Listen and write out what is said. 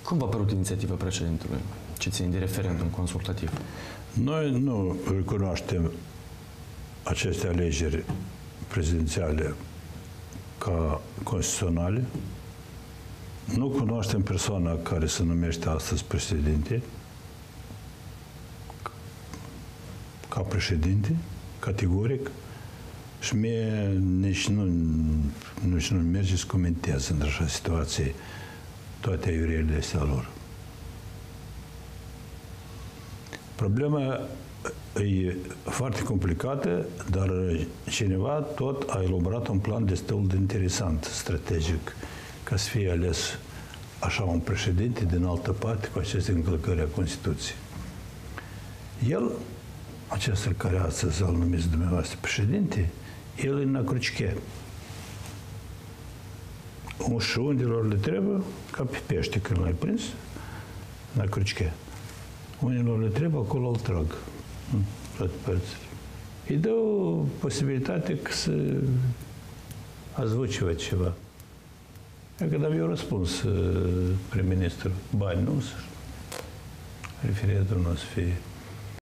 Cum v-a părut inițiativa președintelui ce ține de referendum consultativ? Noi nu recunoaștem aceste alegeri prezidențiale ca constituționale. Nu cunoaștem persoana care se numește astăzi președinte ca președinte, categoric, și mie nici nu merge să comentez în așa situație toate aiurele astea lor. Problema e foarte complicată, dar cineva tot a elaborat un plan destul de interesant, strategic, ca să fie ales așa un președinte din altă parte cu aceste încălcări a Constituției. El, acesta care astăzi îl numiți dumneavoastră președinte, el e în acruciche. Și undelor le trebuie, ca pe pește când l-ai prins, în acruciche. Unilor le trebuie, acolo îl trag. În toate părțile. Îi dă o posibilitate să azvuce ceva. Când am eu răspuns prim-ministru, bani nu, referendumul nu o să fie.